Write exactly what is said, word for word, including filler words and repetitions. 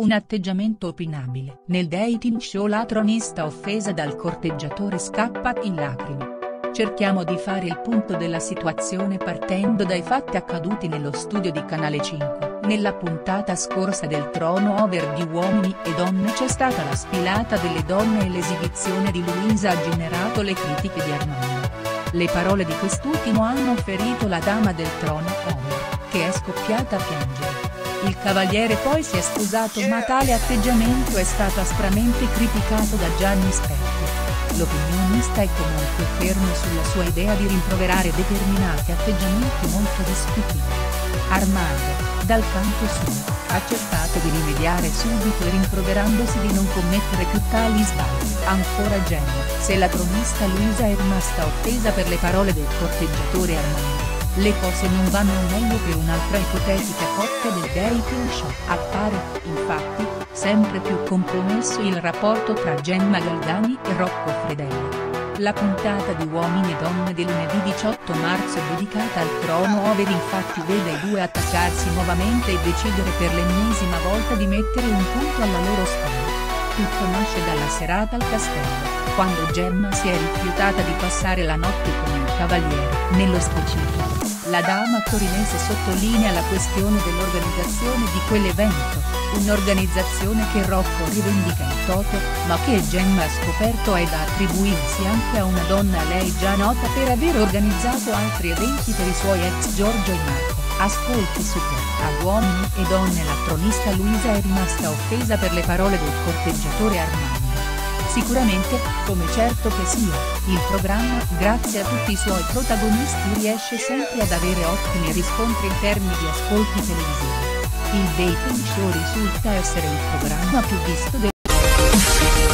Un atteggiamento opinabile. Nel dating show la tronista offesa dal corteggiatore scappa in lacrime. Cerchiamo di fare il punto della situazione partendo dai fatti accaduti nello studio di Canale cinque. Nella puntata scorsa del Trono Over di Uomini e Donne c'è stata la sfilata delle donne e l'esibizione di Luisa ha generato le critiche di Armando. Le parole di quest'ultimo hanno ferito la dama del Trono Over, che è scoppiata a piangere. Il cavaliere poi si è scusato ma tale atteggiamento è stato aspramente criticato da Gianni Spetti. L'opinionista è comunque fermo sulla sua idea di rimproverare determinati atteggiamenti molto discutibili. Armando, dal canto suo, ha cercato di rimediare subito rimproverandosi di non commettere più tali sbagli. Ancora Gemma, se la tronista Luisa è rimasta offesa per le parole del corteggiatore Armando, le cose non vanno meglio per un'altra ipotetica coppia del dating show. Appare, infatti, sempre più compromesso il rapporto tra Gemma Galdani e Rocco Fredella. La puntata di Uomini e Donne di lunedì diciotto marzo dedicata al Trono Over infatti vede i due attaccarsi nuovamente e decidere per l'ennesima volta di mettere un punto alla loro storia. Tutto nasce dalla serata al castello, quando Gemma si è rifiutata di passare la notte con il cavaliere. Nello specifico, la dama torinese sottolinea la questione dell'organizzazione di quell'evento, un'organizzazione che Rocco rivendica in toto, ma che Gemma ha scoperto è da attribuirsi anche a una donna a lei già nota per aver organizzato altri eventi per i suoi ex Giorgio e Marco. Ascolti Super. A Uomini e Donne la tronista Luisa è rimasta offesa per le parole del corteggiatore Armando. Sicuramente, come certo che sia, il programma, grazie a tutti i suoi protagonisti riesce sempre ad avere ottimi riscontri in termini di ascolti televisivi. Il dating show risulta essere il programma più visto del